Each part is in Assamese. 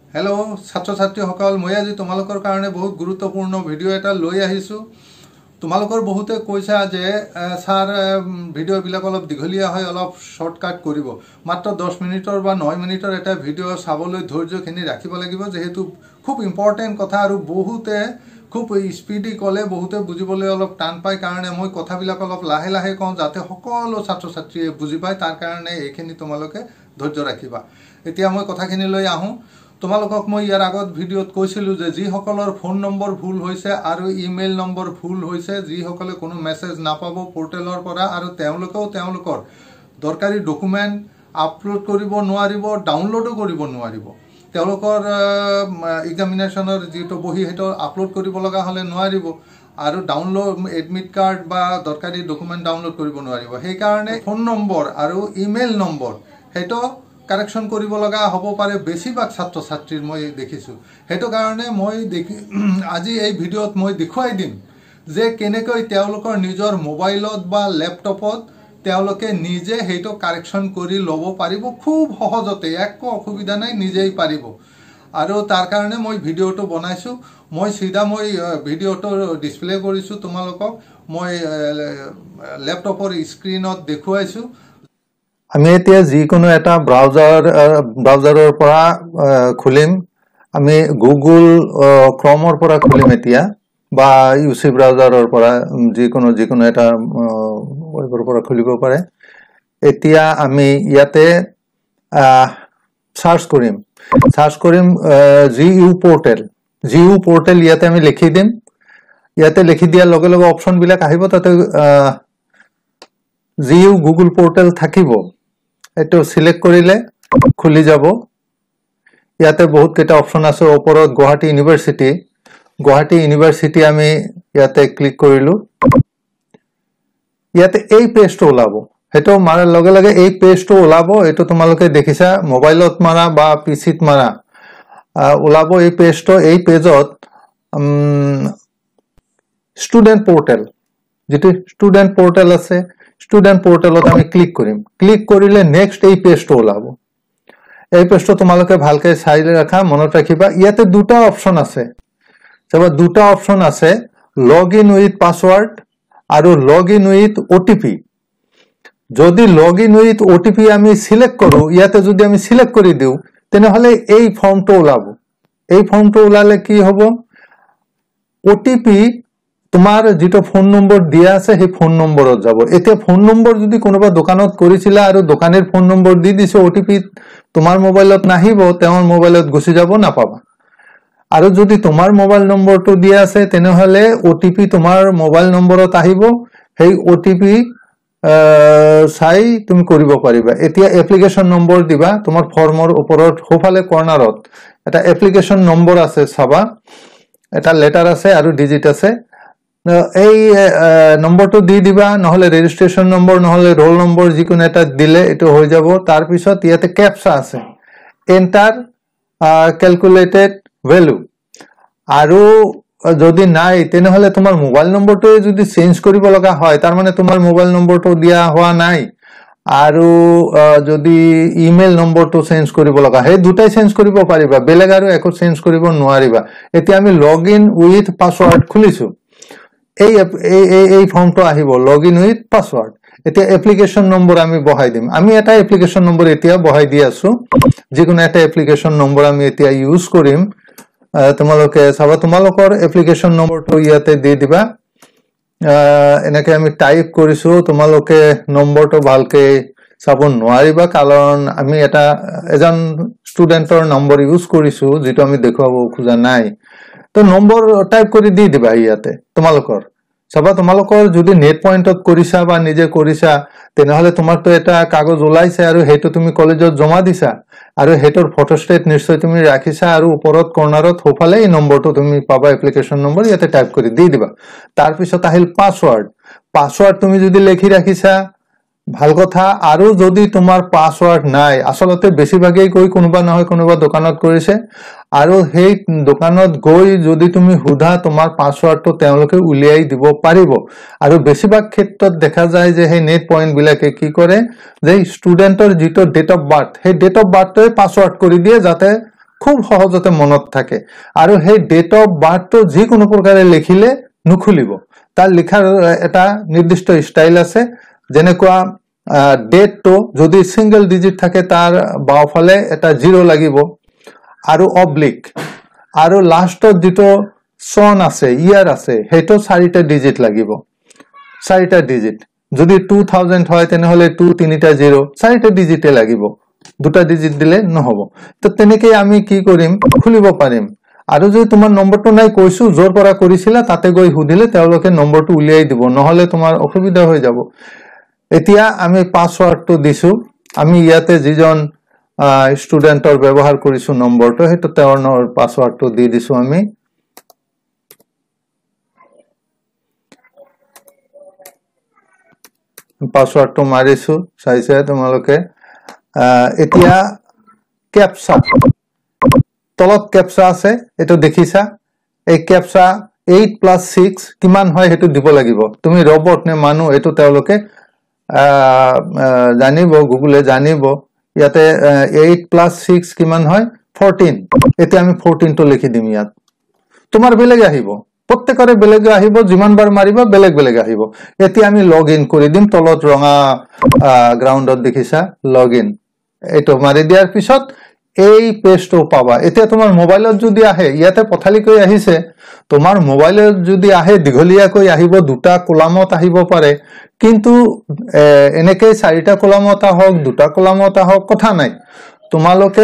हेलो छात्र छात्री सकल मैं आज तुम्हारे कारण बहुत गुरुत्वपूर्ण भिडिओ एटा लई आहिछु। तुम्हारे बहुते कैसा जे सार भिडिओ बिलाक अलप दीघलिया है अलप शर्टकाट करिब मात्र 10 मिनिटर बा 9 मिनिटर एटा भिडिओ चाबले धैर्यखिनि राखिब लागिब जेहेतु खूब इम्पर्टेन्ट कथा और बहुते खूब स्पीडी कले बहुते बुझिबले अलप टान पाय कारण मैं कथाबिलाक अलप लाहे लाहे कওঁ जाते सकलो छात्र छात्रीये बुझि पाय तार कारणे एखिनि तुम्हालोके धैर्य राखिबा। एतिया मैं कथाखिनि लई आहूँ। तुम्हालोকক मैं यार आगत भिडिओत কৈছিলো যে যিসকলৰ ফোন নম্বৰ ভুল হৈছে আৰু ইমেইল নম্বৰ ভুল হৈছে যিসকলে কোনো মেছেজ নাপাব পোৰ্টেলৰ পৰা আৰু তেওঁলোকৰ দৰকাৰী ডকুমেন্ট আপলোড কৰিব নোৱাৰিব ডাউনলোডো কৰিব নোৱাৰিব তেওঁলোকৰ এক্সামিনেশনৰ যিটো বহি হেটো আপলোড কৰিব লগা হলে নোৱাৰিব আৰু ডাউনলোড এডমিট কাৰ্ড বা দৰকাৰী ডকুমেন্ট ডাউনলোড কৰিব নোৱাৰিব। সেই কাৰণে ফোন নম্বৰ আৰু ইমেইল নম্বৰ হেটো কারেকশন কৰিব লগা হ'ব পাৰে বেছিভাগ ছাত্ৰ ছাত্ৰীৰ মই দেখিছো। হেটো কাৰণে মই আজি এই ভিডিঅ'ত মই দেখুৱাই দিম যে কেনেকৈ তেওঁলোকৰ নিজৰ মোবাইলত বা ল্যাপটপত তেওঁলোকে নিজে হেটো কারেকশন কৰি ল'ব পাৰিব খুব সহজতে একো অসুবিধা নাই নিজেই পাৰিব। আৰু তাৰ কাৰণে মই ভিডিঅ'টো বনাইছো। মই সিধা মই ভিডিঅ'টো ডিসপ্লে কৰিছো তোমালোকক মই ল্যাপটপৰ স্ক্ৰিনত দেখুৱাইছো। আমি এতিয়া যিকোনো এটা ব্রাউজাৰৰ পৰা খুলিম। আমি গুগল ক্ৰমৰ পৰা খুলিম এতিয়া বা ইউসি ব্রাউজাৰৰ পৰা যিকোনো এটা ৱেবৰ পৰা খুলিব পাৰে। এতিয়া আমি ইয়াতে সার্চ কৰিম জিইউ পোৰ্টেল ইয়াতে আমি লিখি দিম। ইয়াতে লিখি দিয়াৰ লগে লগে অপচন বিলাক আহিব তাতে জিইউ গুগল পোৰ্টেল থাকিব। এটো সিলেক্ট করিলে খুলি যাব। ইয়াতে বহুত কেটা অপশন আছে ওপৰত গুৱাহাটী ইউনিভাৰ্সিটি আমি ইয়াতে ক্লিক কৰিলো। ইয়াতে এই পেজটো ওলাব হেটো মাৰাৰ লগে লগে এই পেজটো ওলাব। এটো তোমালোকে দেখিছা মোবাইলত মাৰা বা পিসিত মাৰা ওলাব এই পেজটো। এই পেজত স্টুডেন্ট পোৰ্টেল যেটো স্টুডেন্ট পোৰ্টেল আছে স্টুডেন্ট পোৰ্টেলত আমি ক্লিক কৰিম। ক্লিক কৰিলে নেক্সট এই পেজটো ওলাব। এই পেজটো তোমালোকে ভালকে চাই ৰাখা মনত ৰাখিবা। ইয়াতে দুটা অপচন আছে লগইন উইথ পাসওয়ার্ড আৰু লগইন উইথ ওটিপি। যদি লগইন উইথ ওটিপি আমি সিলেক্ট কৰো ইয়াতে যদি আমি সিলেক্ট কৰি দিও তেনেহলে এই ফর্মটো ওলাব। এই ফর্মটো ওলালে কি হ'ব ওটিপি তোমার যেটো ফোন নম্বৰ দিয়া আছে সেই ফোন নম্বৰত যাব। এতিয়া ফোন নম্বৰ যদি কোনোবা দোকানত কৰিছিলা আৰু দোকানৰ ফোন নম্বৰ দি দিছে ওটিপি তোমাৰ মোবাইলত নাহিব তেওঁৰ মোবাইলত গুছি যাব নাপাবা। আৰু যদি তোমাৰ মোবাইল নম্বৰটো দিয়া আছে তেনেহলে ওটিপি তোমাৰ মোবাইল নম্বৰত আহিব। সেই ওটিপি চাই তুমি কৰিব পাৰিবা। এতিয়া এপ্লিকেশন নম্বৰ দিবা তোমাৰ ফৰ্মৰ ওপৰত সোফালে কৰ্নাৰত এটা এপ্লিকেশন নম্বৰ আছে চাবা এটা লেটাৰ আছে আৰু ডিজিট আছে। এই নম্বৰটো দি দিবা নহলে ৰেজিস্ট্রেশন নম্বৰ নহলে রোল নম্বৰ যিকোনো এটা দিলে এটো হৈ যাব। তাৰ পিছত ইয়াতে ক্যাপচা আছে এন্টার ক্যালকুলেটেড ভ্যালু আৰু যদি নাই তেনেহলে তোমাৰ মোবাইল নম্বৰটো যদি চেঞ্জ কৰিব লগা হয় তাৰ মানে তোমাৰ মোবাইল নম্বৰটো দিয়া হোৱা নাই আৰু যদি ইমেইল নম্বৰটো চেঞ্জ কৰিব লগা হয় দুটাই চেঞ্জ কৰিব পাৰিবা বেলেগ আৰু একো চেঞ্জ কৰিব নোৱাৰিবা। এতিয়া আমি লগইন উইথ পাসওয়ার্ড খুলিছো। এই ফর্মটো আহিব লগইন উইথ পাসওয়ার্ড। এতিয়া এপ্লিকেশন নম্বৰ আমি বহাই দিম। আমি এটা এপ্লিকেশন নম্বৰ এতিয়া বহাই দি আছো যিকোনো এটা এপ্লিকেশন নম্বৰ আমি এতিয়া ইউজ কৰিম। তোমালোকে চাবা তোমালোকৰ এপ্লিকেশন নম্বৰটো ইয়াতে দি দিবা। এনেকে আমি টাইপ কৰিছো তোমালোকে নম্বৰটো ভালকে চাব নোৱাৰিবা কাৰণ আমি এটা এজন ষ্টুডেন্টৰ নম্বৰ ইউজ কৰিছো যেটো আমি দেখুৱাব খোজা নাই। তো নম্বৰ টাইপ কৰি দি দিবা ইয়াতে তোমালোকৰ চাবা তোমালোকৰ যদি নেট পয়েন্টত কৰিছা বা নিজে কৰিছা তেনেহলে তোমাৰটো এটা কাগজ ওলাইছে আৰু হেটো তুমি কলেজত জমা দিছা আৰু হেটোৰ ফটোস্টেট নিশ্চয় তুমি ৰাখিছা আৰু ওপৰত কৰ্নাৰত সোফালে এই নম্বৰটো তুমি পাবা এপ্লিকেশন নম্বৰ ইয়াতে টাইপ কৰি দি দিবা। তাৰ পিছত আহিল পাসওয়ার্ড তুমি যদি লিখি ৰাখিছা ভাল কথা। আৰু যদি তোমাৰ পাসওয়ার্ড নাই আসলতে বেছিভাগেই গৈ কোনোবা নহয় কোনোবা দোকানত কৰিছে আৰু সেই দোকানত গৈ যদি তুমি হুধা তোমাৰ পাসওয়ার্ডটো তেওঁলোকে উলিয়াই দিব পাৰিব। আৰু বেছিভাগ ক্ষেত্ৰত দেখা যায় যে সেই নেট পয়েন্ট বিলাকে কি কৰে যে ষ্টুডেন্টৰ যেটো ডেট অফ বাৰ্থ সেই ডেট অফ বাৰ্থটোৱে পাসওয়ার্ড কৰি দিয়ে যাতে খুব সহজতে মনত থাকে আৰু সেই ডেট অফ বাৰ্থটো যিকোনো প্ৰকাৰে লিখিলে নুখুলিব তাৰ লিখাৰ এটা নিৰ্দিষ্ট ষ্টাইল আছে যেনেকুৱা ডেটটো যদি সিঙ্গল ডিজিট থাকে তাৰ বাওফালে এটা 0 লাগিব আৰু অবলিক আৰু লাষ্টত যেটো সন আছে ইয়াৰ আছে হেটো 4টা ডিজিট লাগিব 4টা ডিজিট যদি 2000 হয় তেনেহলে 2 3টা 0 4টা ডিজিটে লাগিব দুটা ডিজিট দিলে নহব তো তেনেকে আমি কি কৰিম খুলিব পাৰিম আৰু যদি তোমাৰ নম্বৰটো নাই কৈছো জোৰ পৰা কৰিছিলা তাতে গৈ হুদিলে তেওঁলোকে নম্বৰটো উলিয়াই দিব নহলে তোমাৰ অসুবিধা হৈ যাব এতিয়া আমি পাসওয়ার্ডটো দিছো আমি ইয়াতে যিজন স্টুডেন্টৰ ব্যৱহাৰ কৰিছো নম্বৰটো হেতু তেওঁৰ পাসওয়ার্ডটো দি দিছো আমি পাসওয়ার্ডটো মাৰিছো চাইছে তোমালোকে এতিয়া ক্যাপচা তলত ক্যাপচা আছে এটো দেখিছা এই ক্যাপচা 8 + 6 কিমান হয় হেতু দিব লাগিব তুমি ৰবট নে মানুহ এটো তেওঁলোকে জানিব গুগলে জানিব ইয়াতে 8 + 6 কিমান হয় 14 এতিয়া আমি 14 টো লিখি দিম ইয়াত তোমাৰ বেলেগ আহিব প্ৰত্যেকৰে বেলেগ আহিব যিমান বাৰ মাৰিবা বেলেগ বেলেগ আহিব এতিয়া আমি লগইন কৰি দিম তলত ৰঙা গ্ৰাউণ্ডত দেখিছা লগইন এটো মাৰি দিয়াৰ পিছত এই পেজটো পাবা এতিয়া তোমাৰ মোবাইলত যদি আহে ইয়াতে পথালি কৈ আহিছে তোমাৰ মোবাইলত যদি আহে দিঘলিয়া কৈ আহিব দুটা কলামত আহিব পাৰে কিন্তু এনেকে 4টা কলামত আহক দুটা কলামত আহক কথা নাই তোমালোকে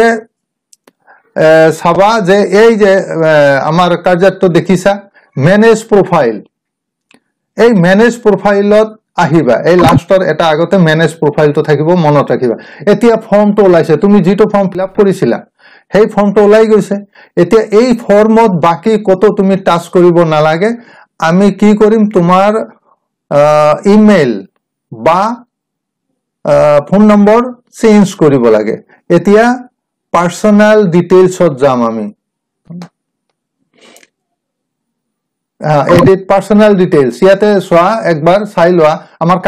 সাবা যে এই যে আমাৰ কাৰ্যটো দেখিছা ম্যানেজ প্রোফাইল এই ম্যানেজ প্রোফাইলত আহিবা এই লাস্টৰ এটা আগতে ম্যানেজ প্রোফাইলটো থাকিব মনত ৰাখিবা এতিয়া ফৰ্মটো ওলাইছে তুমি যেটো ফৰ্ম ফিলআপ কৰিছিলা সেই ফৰ্মটো ওলাই গৈছে এতিয়া এই ফৰ্মত বাকি কত তুমি টাচ কৰিব নালাগে আমি কি কৰিম তোমাৰ ইমেইল বা ফোন নম্বৰ চেঞ্জ কৰিব লাগে এতিয়া পার্সোনাল ডিটেইলছত যাম আমি edit personal details ইয়াতে সোয়া একবার চাই লোৱা আমাৰ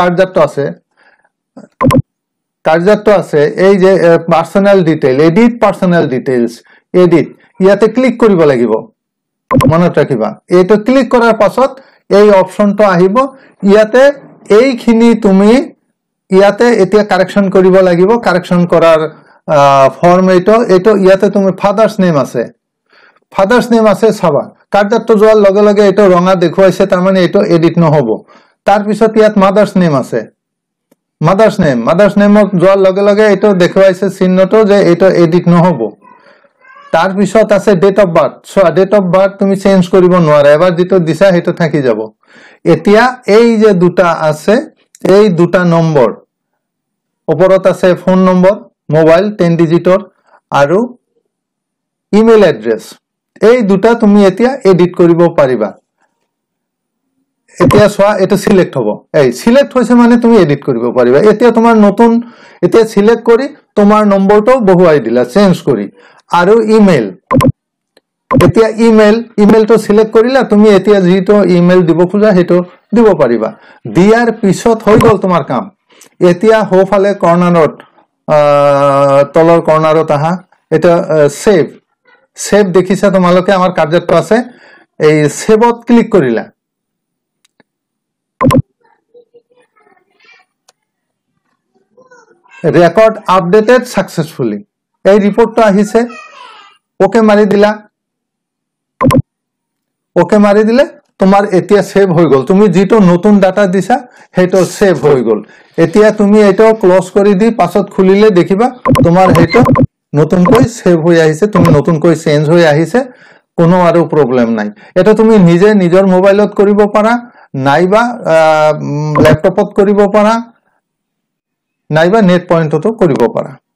কাৰ্যটো আছে এই যে personal detail edit personal details edit ইয়াতে ক্লিক কৰিব লাগিব মনত ৰাখিবা এটো ক্লিক কৰাৰ পাছত এই অপশনটো আহিব ইয়াতে এইখিনি তুমি ইয়াতে এতিয়া কাৰেকশন কৰিব লাগিব কাৰেকশন কৰাৰ ফর্ম এটো ইয়াতে তুমি ফাদার্স নেম আছে ফাদার্স নেম আছে সাবা কাৰ্যটো যোৱাৰ লগে লগে এটো ৰঙা দেখুৱাইছে তাৰ মানে এটো এডিট নহব তাৰ পিছত ইয়াত মাদার্স নেম আছে মাদার্স নেমত যোৱাৰ লগে লগে এটো দেখুৱাইছে চিহ্নটো যে এটো এডিট নহব তাৰ পিছত আছে date of birth so date of birth তুমি চেঞ্জ কৰিব নোৱাৰা এবাৰ যেটো দিছা হেটো থাকি যাব এতিয়া এই যে দুটা আছে এই দুটা নম্বৰ ওপৰত আছে ফোন নম্বৰ মোবাইল 10 ডিজিটৰ আৰু ইমেইল এড্ৰেছ এই দুটা তুমি এতিয়া এডিট কৰিব পাৰিবা এতিয়া সোয়া এটা সিলেক্ট হ'ব এই সিলেক্ট হৈছে মানে তুমি এডিট কৰিব পাৰিবা এতিয়া তোমাৰ নতুন এতিয়া সিলেক্ট কৰি তোমাৰ নম্বৰটো বহুৱাই দিলা চেঞ্জ কৰি আৰু ইমেইল এতিয়া ইমেইলটো সিলেক্ট কৰিলা তুমি এতিয়া যেটো ইমেইল দিব খোজা হেটো দিব পাৰিবা দিয়াৰ পিছত হৈ গল তোমাৰ কাম এতিয়া হোফালে কৰ্নাৰত তলৰ কৰ্নাৰত আহা এটা সেভ দেখিছা তোমালোকে আমাৰ কাৰ্যটো আছে এই সেভত ক্লিক কৰিলা ৰেকৰ্ড আপডেটেড সাকসেসফুলি এই ৰিপৰ্টটো আহিছে ওকে মাৰি দিলে তোমাৰ এতিয়া সেভ হৈ গল তুমি যেটো নতুন ডাটা দিছা হেটো সেভ হৈ গল এতিয়া তুমি এটো ক্লোজ কৰি দি পাছত খুলিলে দেখিবা তোমাৰ হেটো নতুনকৈ সেভ হৈ আহিছে তুমি নতুনকৈ চেঞ্জ হৈ আহিছে কোনো আৰু প্ৰবলেম নাই এটা তুমি নিজে নিজৰ মোবাইলত কৰিব পাৰা নাইবা ল্যাপটপত কৰিব পাৰা নাইবা নেট পয়েন্টতো কৰিব পাৰা